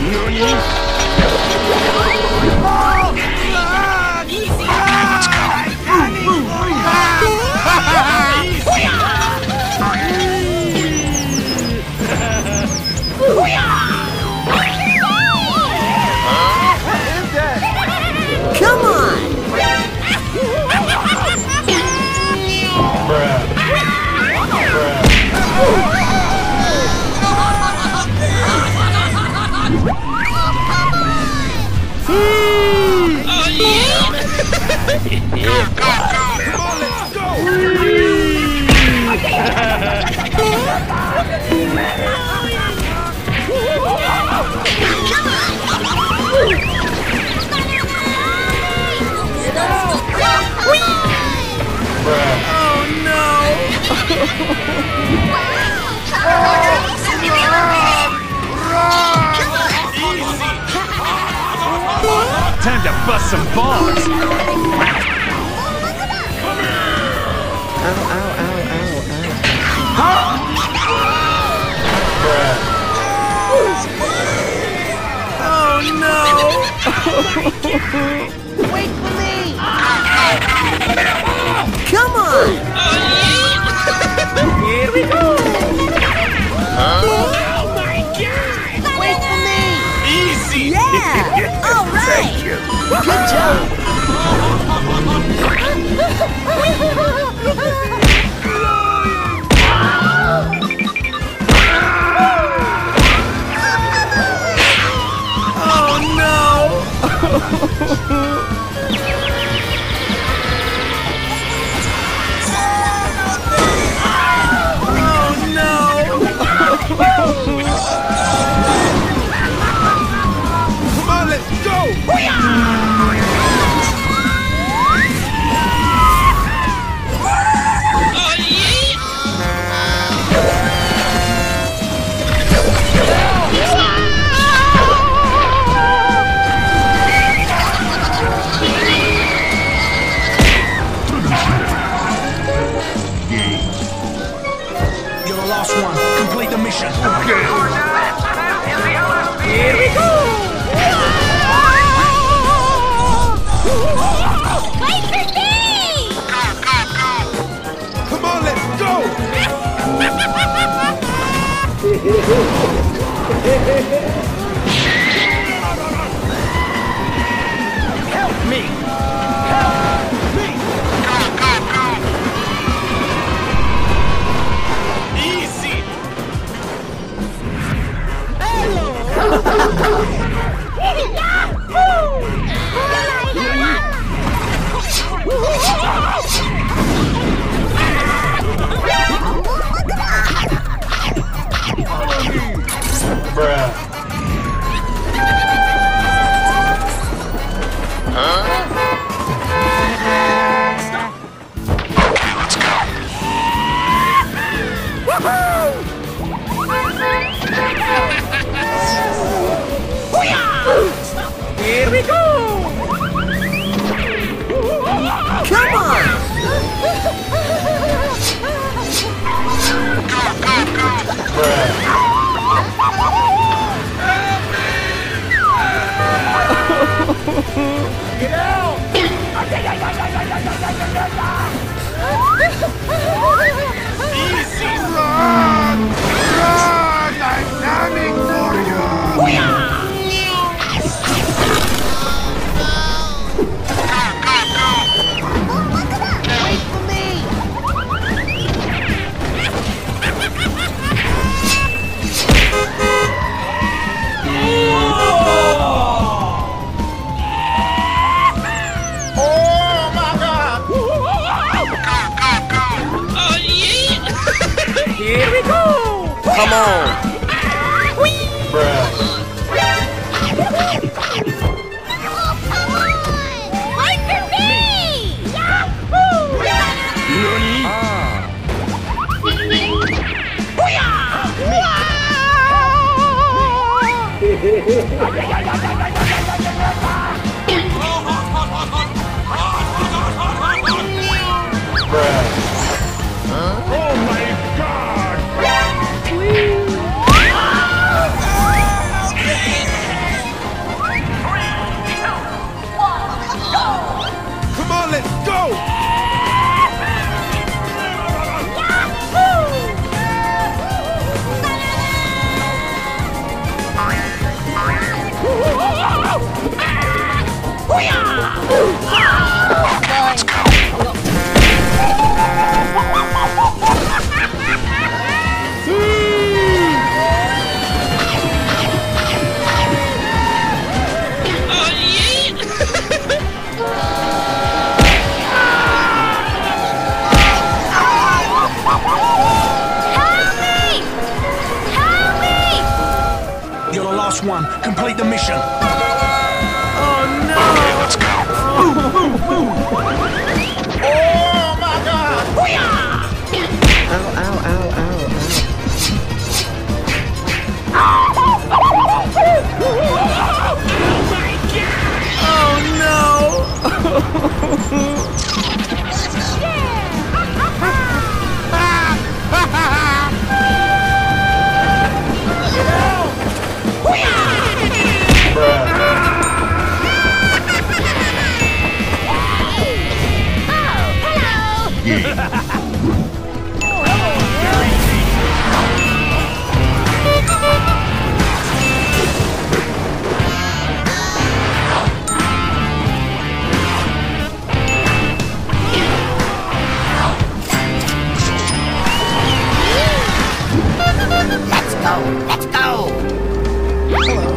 Come on! Time to bust some balls! Ow, ow, ow, ow, Oh no! Wait for me! Come on! Here we go! Oh my God! Wait for me! Easy! Yeah! All right! Thank you! Good job! Oh no! Come on, let's go! You're the last one. Complete the mission. Here we go! Wait for me! Come on, let's go! Help me! Easy! Here we go! Come on! Get out! Easy! Run! Run! I'm coming for you! Wait for me! Oh my God! Here we go! Come on! Wait for me! Yahoo! Oh my God! complete the mission. Oh no! Let's go. Oh my God! Ow, ow, ow, ow, ow. Let's go!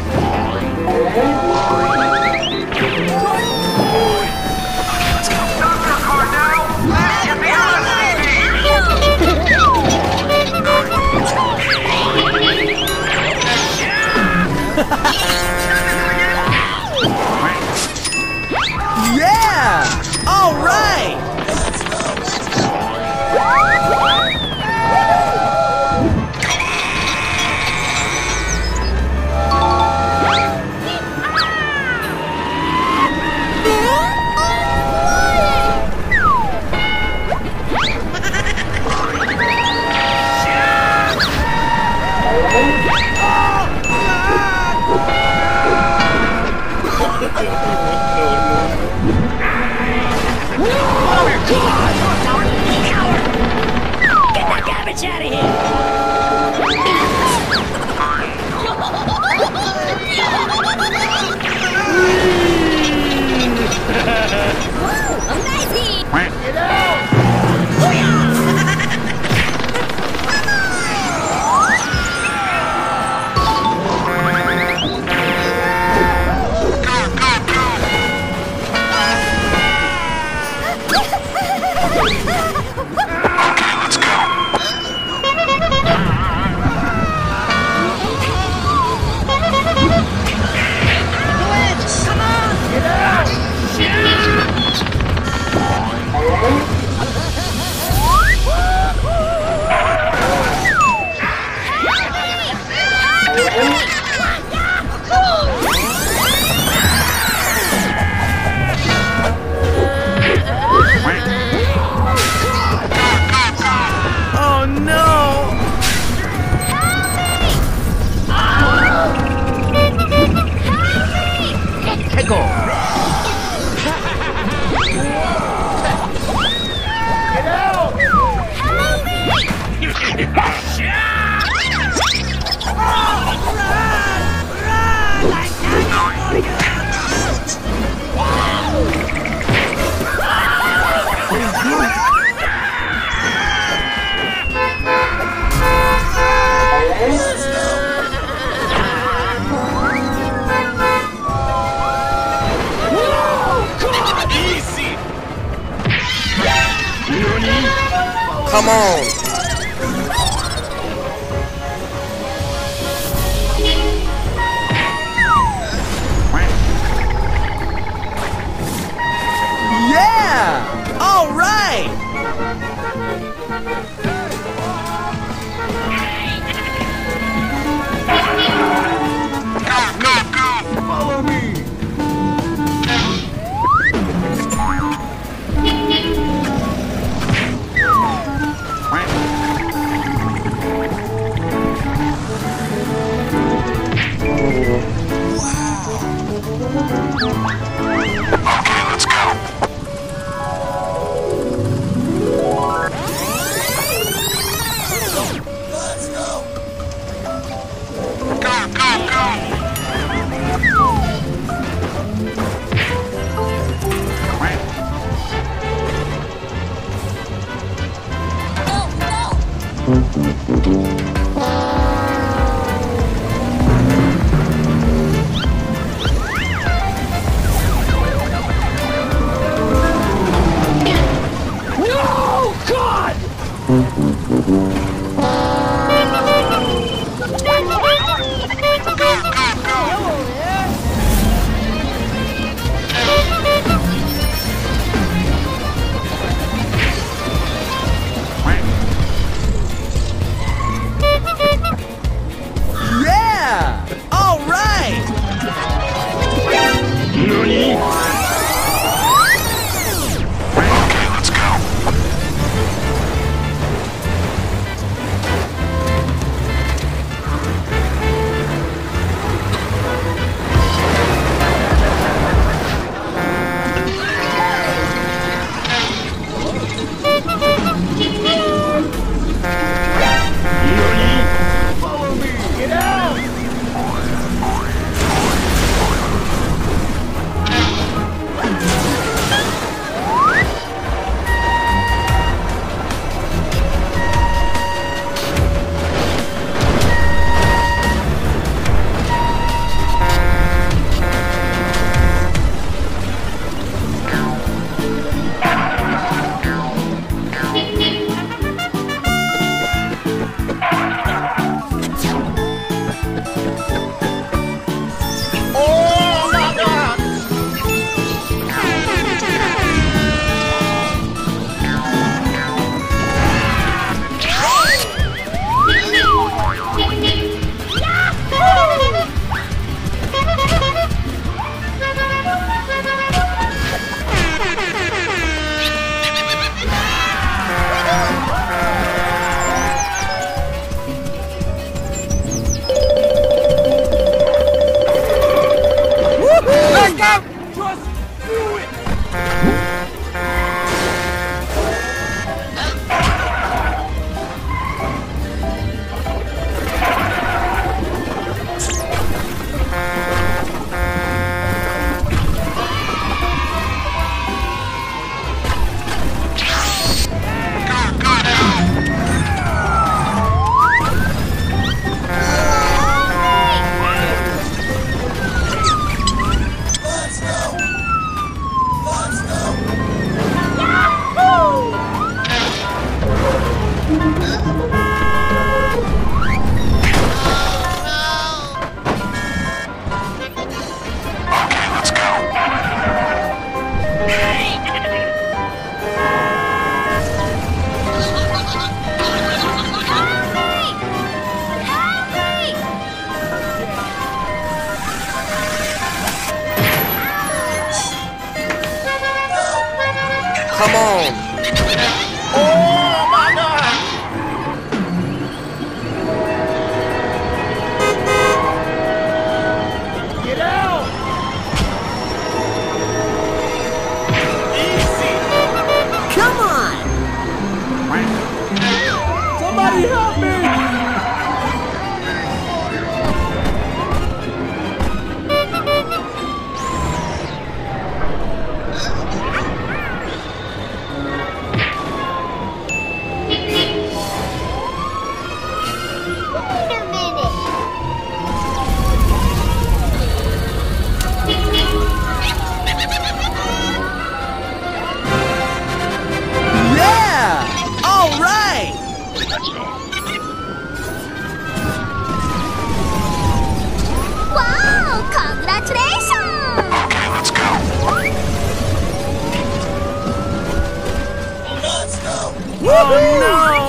Yeah! All right! Garbage out of here! Amazing! Get out! Oh no! Pickle! Easy. Come on! Yeah! All right! Follow me! Okay, let's go. Go, go, go. Come on. Oh my God! Get out! Easy! Come on. Somebody help me! Wait a minute. Yeah! All right! Let's go. Wow! Congratulations! Okay, let's go. Oh no!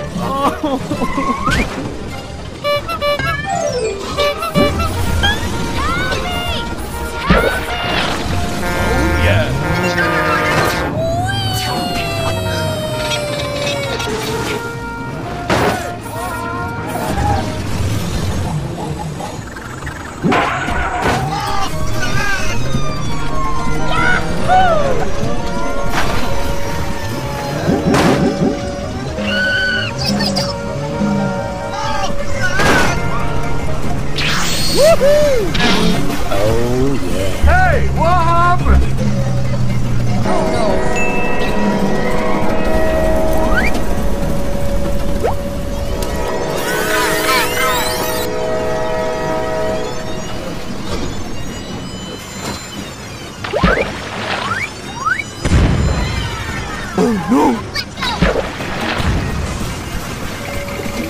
Hey, what happened?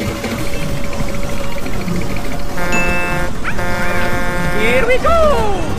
Here we go!